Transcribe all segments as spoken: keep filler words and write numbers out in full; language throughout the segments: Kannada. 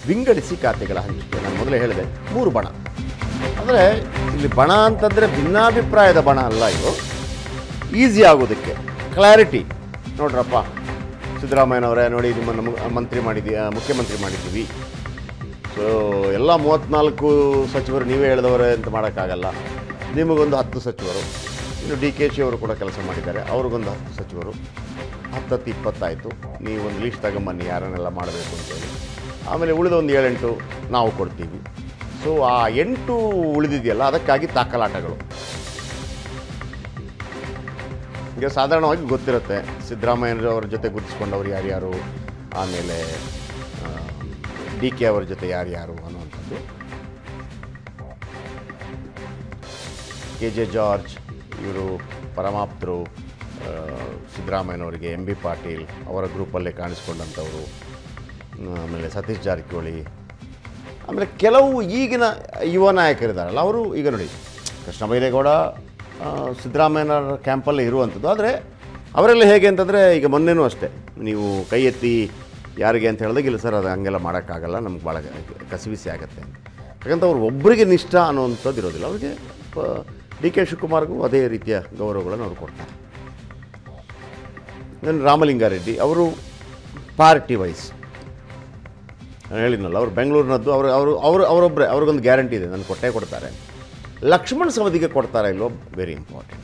ವಿಂಗಡಿಸಿ ಖಾತೆಗಳ ಹಂಚಿಕೆ. ನಾನು ಮೊದಲೇ ಹೇಳಿದೆ ಮೂರು ಬಣ. ಅಂದರೆ ಇಲ್ಲಿ ಬಣ ಅಂತಂದರೆ ಭಿನ್ನಾಭಿಪ್ರಾಯದ ಬಣ ಅಲ್ಲ, ಇದು ಈಸಿ ಆಗೋದಕ್ಕೆ ಕ್ಲಾರಿಟಿ. ನೋಡ್ರಪ್ಪ ಸಿದ್ದರಾಮಯ್ಯನವರೇ, ನೋಡಿ ನಿಮ್ಮನ್ನು ಮಂತ್ರಿ ಮಾಡಿದ್ದೀವಿ, ಮುಖ್ಯಮಂತ್ರಿ ಮಾಡಿದ್ದೀವಿ, ಸೊ ಎಲ್ಲ ಮೂವತ್ತ್ನಾಲ್ಕು ಸಚಿವರು ನೀವೇ ಹೇಳಿದವರೇ ಅಂತ ಮಾಡೋಕ್ಕಾಗಲ್ಲ, ನಿಮಗೊಂದು ಹತ್ತು ಸಚಿವರು, ಇನ್ನು ಡಿ ಕೆ ಶಿ ಅವರು ಕೂಡ ಕೆಲಸ ಮಾಡಿದ್ದಾರೆ, ಅವ್ರಿಗೊಂದು ಹತ್ತು ಸಚಿವರು, ಹತ್ತತ್ತು ಇಪ್ಪತ್ತಾಯಿತು, ನೀವು ಒಂದು ಲೀಸ್ಟ್ ತಗೊಂಬನ್ನಿ ಯಾರನ್ನೆಲ್ಲ ಮಾಡಬೇಕು ಅಂತೇಳಿ. ಆಮೇಲೆ ಉಳಿದ ಒಂದು ಏಳೆಂಟು ನಾವು ಕೊಡ್ತೀವಿ. ಸೊ ಆ ಎಂಟು ಉಳಿದಿದೆಯಲ್ಲ, ಅದಕ್ಕಾಗಿ ತಾಕಲಾಟಗಳು. ಈಗ ಸಾಧಾರಣವಾಗಿ ಗೊತ್ತಿರುತ್ತೆ ಸಿದ್ದರಾಮಯ್ಯನವರ ಜೊತೆ ಗುರುತಿಸ್ಕೊಂಡವ್ರು ಯಾರ್ಯಾರು, ಆಮೇಲೆ ಡಿ ಕೆ ಅವರ ಜೊತೆ ಯಾರ್ಯಾರು ಅನ್ನುವಂಥದ್ದು. ಕೆ ಜೆ ಜಾರ್ಜ್ ಇವರು ಪರಮಾಪ್ತರು ಸಿದ್ದರಾಮಯ್ಯನವರಿಗೆ, ಎಂ ಬಿ ಪಾಟೀಲ್ ಅವರ ಗ್ರೂಪಲ್ಲೇ ಕಾಣಿಸ್ಕೊಂಡಂಥವರು, ಆಮೇಲೆ ಸತೀಶ್ ಜಾರಕಿಹೊಳಿ, ಆಮೇಲೆ ಕೆಲವು ಈಗಿನ ಯುವ ನಾಯಕರಿದ್ದಾರಲ್ಲ ಅವರು. ಈಗ ನೋಡಿ ಕೃಷ್ಣ ಬೈರೇಗೌಡ ಸಿದ್ದರಾಮಯ್ಯನವರ ಕ್ಯಾಂಪಲ್ಲೇ ಇರುವಂಥದ್ದು. ಆದರೆ ಅವರೆಲ್ಲ ಹೇಗೆ ಅಂತಂದರೆ, ಈಗ ಮೊನ್ನೆನೂ ಅಷ್ಟೇ ನೀವು ಕೈ ಎತ್ತಿ ಯಾರಿಗೆ ಅಂತ ಹೇಳಿದಾಗ ಇಲ್ಲ ಸರ್ ಅದು ಹಂಗೆಲ್ಲ ಮಾಡೋಕ್ಕಾಗಲ್ಲ, ನಮ್ಗೆ ಭಾಳ ಕಸಿವಿಸಿ ಆಗುತ್ತೆ ಅಂತ. ಯಾಕಂತ ಅವ್ರು ಒಬ್ಬರಿಗೆ ನಿಷ್ಠ ಅನ್ನೋವಂಥದ್ದು ಇರೋದಿಲ್ಲ. ಅವ್ರಿಗೆ ಡಿ ಕೆ ಶಿವಕುಮಾರ್ಗೂ ಅದೇ ರೀತಿಯ ಗೌರವಗಳನ್ನು ಅವ್ರು ಕೊಡ್ತಾರೆ. ನಾನು ರಾಮಲಿಂಗಾರೆಡ್ಡಿ ಅವರು ಪಾರ್ಟಿ ವೈಸ್ ನಾನು ಹೇಳಿದ್ನಲ್ಲ, ಅವರು ಬೆಂಗಳೂರಿನದ್ದು, ಅವರು ಅವರು ಅವರು ಅವರೊಬ್ಬರೇ, ಅವ್ರಿಗೊಂದು ಗ್ಯಾರಂಟಿ ಇದೆ, ನಾನು ಕೊಟ್ಟೇ ಕೊಡ್ತಾರೆ. ಲಕ್ಷ್ಮಣ ಸವದಿಗೆ ಕೊಡ್ತಾರೆ ಇಲ್ಲೋ ವೆರಿ ಇಂಪಾರ್ಟೆಂಟ್.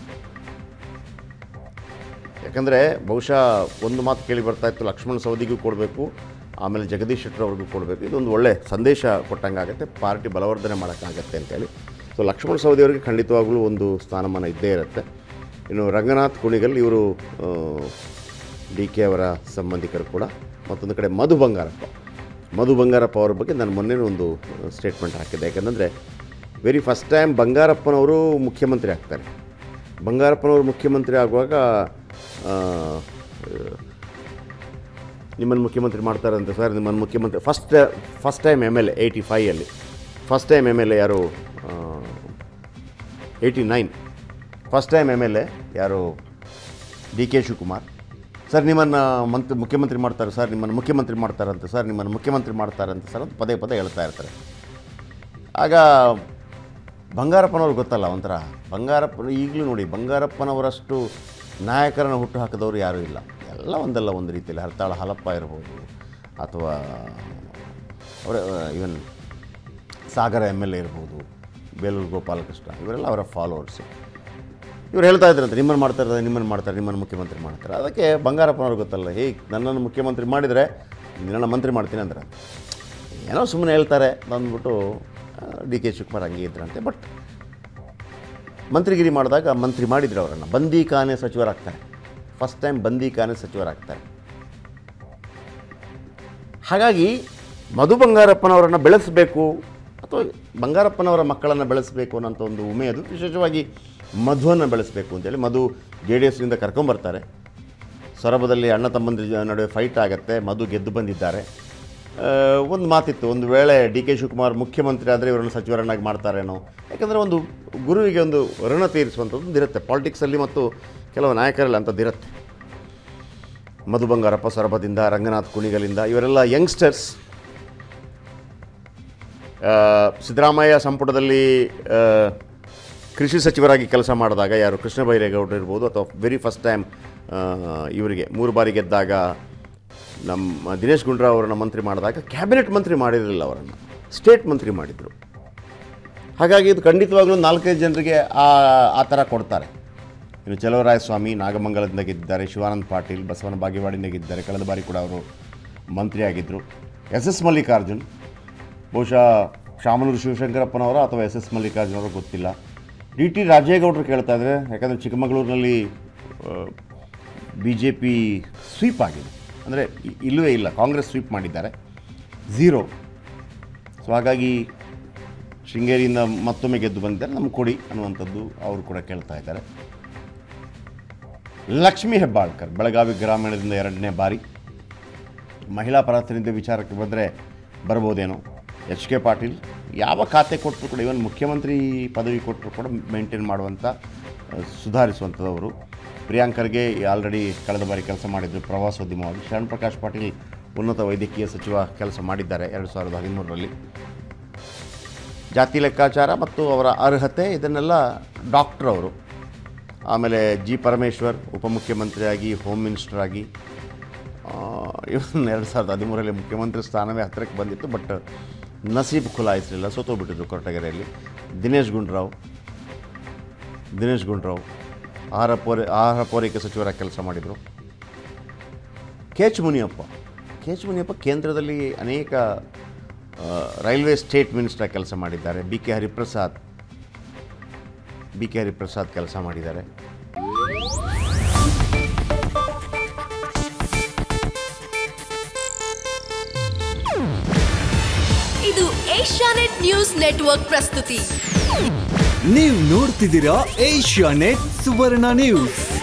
ಯಾಕಂದರೆ ಬಹುಶಃ ಒಂದು ಮಾತು ಕೇಳಿ ಬರ್ತಾಯಿತ್ತು, ಲಕ್ಷ್ಮಣ ಸವದಿಗೂ ಕೊಡಬೇಕು, ಆಮೇಲೆ ಜಗದೀಶ್ ಶೆಟ್ಟರ್ ಅವ್ರಿಗೂ ಕೊಡಬೇಕು. ಇದೊಂದು ಒಳ್ಳೆ ಸಂದೇಶ ಕೊಟ್ಟಂಗಾಗತ್ತೆ, ಪಾರ್ಟಿ ಬಲವರ್ಧನೆ ಮಾಡೋಕ್ಕಾಗತ್ತೆ ಅಂತೇಳಿ. ಸೊ ಲಕ್ಷ್ಮಣ ಸವದಿ ಅವರಿಗೆ ಖಂಡಿತವಾಗ್ಲೂ ಒಂದು ಸ್ಥಾನಮಾನ ಇದ್ದೇ ಇರುತ್ತೆ. ಇನ್ನು ರಂಗನಾಥ್ ಕುಣಿಗಲ್ ಇವರು ಡಿ ಕೆ ಅವರ ಸಂಬಂಧಿಕರು ಕೂಡ. ಮತ್ತೊಂದು ಕಡೆ ಮಧು ಬಂಗಾರಪ್ಪ ಮಧು ಬಂಗಾರಪ್ಪ ಅವರ ಬಗ್ಗೆ ನಾನು ಮೊನ್ನೆ ಒಂದು ಸ್ಟೇಟ್ಮೆಂಟ್ ಹಾಕಿದ್ದೆ. ಯಾಕಂದರೆ ವೆರಿ ಫಸ್ಟ್ ಟೈಮ್ ಬಂಗಾರಪ್ಪನವರು ಮುಖ್ಯಮಂತ್ರಿ ಆಗ್ತಾರೆ. ಬಂಗಾರಪ್ಪನವರು ಮುಖ್ಯಮಂತ್ರಿ ಆಗುವಾಗ ನಿಮ್ಮನ್ನು ಮುಖ್ಯಮಂತ್ರಿ ಮಾಡ್ತಾರಂತೆ ಸರ್, ನಿಮ್ಮನ್ನು ಮುಖ್ಯಮಂತ್ರಿ first first time M L A eighty ಫೈಯಲ್ಲಿ first time M L A ಯಾರು, eighty nine first time M L A ಯಾರು, ಡಿ ಕೆ ಶಿವಕುಮಾರ್. ಸರ್ ನಿಮ್ಮನ್ನು ಮಂತ್ ಮುಖ್ಯಮಂತ್ರಿ ಮಾಡ್ತಾರೆ ಸರ್, ನಿಮ್ಮನ್ನು ಮುಖ್ಯಮಂತ್ರಿ ಮಾಡ್ತಾರಂತೆ ಸರ್, ನಿಮ್ಮನ್ನು ಮುಖ್ಯಮಂತ್ರಿ ಮಾಡ್ತಾರಂತೆ ಸರ್ ಅಂತ ಪದೇ ಪದೇ ಹೇಳ್ತಾ ಇರ್ತಾರೆ. ಆಗ ಬಂಗಾರಪ್ಪನವ್ರು ಗೊತ್ತಲ್ಲ ಒಂಥರ, ಬಂಗಾರಪ್ಪನ ಈಗಲೂ ನೋಡಿ ಬಂಗಾರಪ್ಪನವರಷ್ಟು ನಾಯಕರನ್ನು ಹುಟ್ಟು ಹಾಕಿದವರು ಯಾರೂ ಇಲ್ಲ. ಎಲ್ಲ ಒಂದಲ್ಲ ಒಂದು ರೀತಿಯಲ್ಲಿ ಹರ್ತಾಳ ಹಲಪ್ಪ ಇರ್ಬೋದು, ಅಥವಾ ಅವರ even Sagara M L A ಇರ್ಬೋದು, ಬೇಲೂರು ಗೋಪಾಲಕೃಷ್ಣ, ಇವರೆಲ್ಲ ಅವರ ಫಾಲೋವರ್ಸು. ಇವ್ರು ಹೇಳ್ತಾ ಇದ್ರಂತೆ ನಿಮ್ಮನ್ನು ಮಾಡ್ತಾರೆ, ನಿಮ್ಮನ್ನು ಮಾಡ್ತಾರೆ, ನಿಮ್ಮನ್ನು ಮುಖ್ಯಮಂತ್ರಿ ಮಾಡ್ತಾರೆ. ಅದಕ್ಕೆ ಬಂಗಾರಪ್ಪನವ್ರು ಗೊತ್ತಲ್ಲ, ಹೇಗೆ ನನ್ನನ್ನು ಮುಖ್ಯಮಂತ್ರಿ ಮಾಡಿದರೆ ನನ್ನ ಮಂತ್ರಿ ಮಾಡ್ತೀನಿ ಅಂದ್ರೆ ಏನೋ ಸುಮ್ಮನೆ ಹೇಳ್ತಾರೆ ಅಂದ್ಬಿಟ್ಟು ಡಿ ಕೆ ಶಿವಕುಮಾರ್ ಹಂಗೆ ಇದ್ರಂತೆ. ಬಟ್ ಮಂತ್ರಿಗಿರಿ ಮಾಡಿದಾಗ ಮಂತ್ರಿ ಮಾಡಿದ್ರು ಅವರನ್ನು, ಬಂದಿ ಖಾನೆ ಸಚಿವರಾಗ್ತಾರೆ. ಫಸ್ಟ್ ಟೈಮ್ ಬಂದಿ ಖಾನೆ ಸಚಿವರಾಗ್ತಾರೆ. ಹಾಗಾಗಿ ಮಧು ಬಂಗಾರಪ್ಪನವರನ್ನು ಬೆಳೆಸಬೇಕು ಅಥವಾ ಬಂಗಾರಪ್ಪನವರ ಮಕ್ಕಳನ್ನು ಬೆಳೆಸಬೇಕು ಅನ್ನೋಂಥ ಒಂದು ಉಮೇದು, ವಿಶೇಷವಾಗಿ ಮಧುವನ್ನು ಬೆಳೆಸಬೇಕು ಅಂತೇಳಿ ಮಧು ಜೆ ಡಿ ಎಸ್ನಿಂದ ಕರ್ಕೊಂಬರ್ತಾರೆ. ಸೊರಬದಲ್ಲಿ ಅಣ್ಣ ತಮ್ಮಂದಿರ ನಡುವೆ ಫೈಟ್ ಆಗುತ್ತೆ, ಮಧು ಗೆದ್ದು ಬಂದಿದ್ದಾರೆ. ಒಂದು ಮಾತಿತ್ತು, ಒಂದು ವೇಳೆ ಡಿ ಕೆ ಶಿವಕುಮಾರ್ ಮುಖ್ಯಮಂತ್ರಿ ಆದರೆ ಇವರನ್ನು ಸಚಿವರನ್ನಾಗಿ ಮಾಡ್ತಾರೇನೋ. ಯಾಕಂದರೆ ಒಂದು ಗುರುವಿಗೆ ಒಂದು ಋಣ ತೀರಿಸುವಂಥದ್ದು ಇರುತ್ತೆ ಪಾಲಿಟಿಕ್ಸಲ್ಲಿ, ಮತ್ತು ಕೆಲವು ನಾಯಕರಲ್ಲಿ ಅಂಥದ್ದಿರುತ್ತೆ. ಮಧು ಬಂಗಾರಪ್ಪ ಸೊರಬದಿಂದ, ರಂಗನಾಥ್ ಕುಣಿಗಲಿಂದ ಇವರೆಲ್ಲ ಯಂಗ್ಸ್ಟರ್ಸ್. ಸಿದ್ದರಾಮಯ್ಯ ಸಂಪುಟದಲ್ಲಿ ಕೃಷಿ ಸಚಿವರಾಗಿ ಕೆಲಸ ಮಾಡಿದಾಗ ಯಾರು ಕೃಷ್ಣ ಬೈರೇಗೌಡರು ಇರ್ಬೋದು, ಅಥವಾ ವೆರಿ ಫಸ್ಟ್ ಟೈಮ್ ಇವರಿಗೆ ಮೂರು ಬಾರಿ ಗೆದ್ದಾಗ ನಮ್ಮ ದಿನೇಶ್ ಗುಂಡೂರಾವ್ ಅವರನ್ನು ಮಂತ್ರಿ ಮಾಡಿದಾಗ ಕ್ಯಾಬಿನೆಟ್ ಮಂತ್ರಿ ಮಾಡಿರಲಿಲ್ಲ, ಅವರನ್ನು ಸ್ಟೇಟ್ ಮಂತ್ರಿ ಮಾಡಿದರು. ಹಾಗಾಗಿ ಇದು ಖಂಡಿತವಾಗ್ಲೂ ನಾಲ್ಕೈದು ಜನರಿಗೆ ಆ ಆ ಥರ ಕೊಡ್ತಾರೆ. ಇನ್ನು ಚಲವರಾಯಸ್ವಾಮಿ ನಾಗಮಂಗಲದಿಂದ ಗೆದ್ದಿದ್ದಾರೆ, ಶಿವಾನಂದ ಪಾಟೀಲ್ ಬಸವನ ಬಾಗೇವಾಡಿಯಿಂದ ಗೆದ್ದಿದ್ದಾರೆ, ಕಳೆದ ಬಾರಿ ಕೂಡ ಅವರು ಮಂತ್ರಿ ಆಗಿದ್ದರು. ಎಸ್ ಎಸ್ ಮಲ್ಲಿಕಾರ್ಜುನ್ ಬಹುಶಃ ಶಾಮನೂರು ಶಿವಶಂಕರಪ್ಪನವರ ಅಥವಾ ಎಸ್ ಎಸ್ ಮಲ್ಲಿಕಾರ್ಜುನವರ ಗೊತ್ತಿಲ್ಲ. ಡಿ ಟಿ ರಾಜೇಗೌಡರು ಕೇಳ್ತಾ ಇದ್ದಾರೆ, ಯಾಕಂದರೆ ಚಿಕ್ಕಮಗಳೂರಿನಲ್ಲಿ ಬಿ ಜೆ ಪಿ ಸ್ವೀಪ್ ಆಗಿದೆ, ಅಂದರೆ ಇಲ್ಲವೇ ಇಲ್ಲ, ಕಾಂಗ್ರೆಸ್ ಸ್ವೀಪ್ ಮಾಡಿದ್ದಾರೆ, ಝೀರೋ. ಸೊ ಹಾಗಾಗಿ ಶೃಂಗೇರಿಯಿಂದ ಮತ್ತೊಮ್ಮೆ ಗೆದ್ದು ಬಂದಿದ್ದಾರೆ, ನಮ್ಗೆ ಕೊಡಿ ಅನ್ನುವಂಥದ್ದು ಅವರು ಕೂಡ ಕೇಳ್ತಾ ಇದ್ದಾರೆ. ಲಕ್ಷ್ಮೀ ಹೆಬ್ಬಾಳ್ಕರ್ ಬೆಳಗಾವಿ ಗ್ರಾಮೀಣದಿಂದ ಎರಡನೇ ಬಾರಿ. ಮಹಿಳಾ ಪ್ರಾತಿನಿಧ್ಯ ವಿಚಾರಕ್ಕೆ ಬಂದರೆ ಬರ್ಬೋದೇನೋ. ಎಚ್ ಕೆ ಪಾಟೀಲ್ ಯಾವ ಖಾತೆ ಕೊಟ್ಟರು ಕೂಡ, ಇವನ್ ಮುಖ್ಯಮಂತ್ರಿ ಪದವಿ ಕೊಟ್ಟರು ಕೂಡ ಮೇಂಟೈನ್ ಮಾಡುವಂಥ ಸುಧಾರಿಸುವಂಥದ್ದವರು. ಪ್ರಿಯಾಂಕರ್ಗೆ ಆಲ್ರೆಡಿ ಕಳೆದ ಬಾರಿ ಕೆಲಸ ಮಾಡಿದರು ಪ್ರವಾಸೋದ್ಯಮವಾಗಿ. ಶರಣ್ ಪ್ರಕಾಶ್ ಪಾಟೀಲ್ ಉನ್ನತ ವೈದ್ಯಕೀಯ ಸಚಿವ ಕೆಲಸ ಮಾಡಿದ್ದಾರೆ ಎರಡು ಸಾವಿರದ ಹದಿಮೂರರಲ್ಲಿ. ಜಾತಿ ಲೆಕ್ಕಾಚಾರ ಮತ್ತು ಅವರ ಅರ್ಹತೆ ಇದನ್ನೆಲ್ಲ ಡಾಕ್ಟ್ರ್ ಅವರು. ಆಮೇಲೆ ಜಿ ಪರಮೇಶ್ವರ್ ಉಪಮುಖ್ಯಮಂತ್ರಿಯಾಗಿ, ಹೋಮ್ ಮಿನಿಸ್ಟರ್ ಆಗಿ, ಇವನ್ ಎರಡು ಸಾವಿರದ ಹದಿಮೂರರಲ್ಲಿ ಮುಖ್ಯಮಂತ್ರಿ ಸ್ಥಾನವೇ ಹತ್ತಿರಕ್ಕೆ ಬಂದಿತ್ತು. ಬಟ್ ನಸೀಬ್ ಖುಲಾಯಿಸಲಿಲ್ಲ, ಸೋತೋಗ್ಬಿಟ್ಟಿದ್ರು ಕೊರಟಗೆರೆಯಲ್ಲಿ. ದಿನೇಶ್ ಗುಂಡೂರಾವ್ ದಿನೇಶ್ ಗುಂಡೂರಾವ್ ಆಹಾರ ಪೂರೈ ಆಹಾರ ಪೂರೈಕೆ ಸಚಿವರಾಗಿ ಕೆಲಸ ಮಾಡಿದರು. K H Muniyappa K H Muniyappa ಕೇಂದ್ರದಲ್ಲಿ ಅನೇಕ ರೈಲ್ವೆ ಸ್ಟೇಟ್ ಮಿನಿಸ್ಟರ್ ಕೆಲಸ ಮಾಡಿದ್ದಾರೆ. B K Hariprasad B K Hariprasad ಕೆಲಸ ಮಾಡಿದ್ದಾರೆ. ಇದು ಏಷ್ಯಾನೆಟ್ ನ್ಯೂಸ್ ನೆಟ್ವರ್ಕ್ ಪ್ರಸ್ತುತಿ. ನೀವು ನೋಡ್ತಿದ್ದೀರಾ ಏಷ್ಯಾನೆಟ್ ಸುವರ್ಣ ನ್ಯೂಸ್.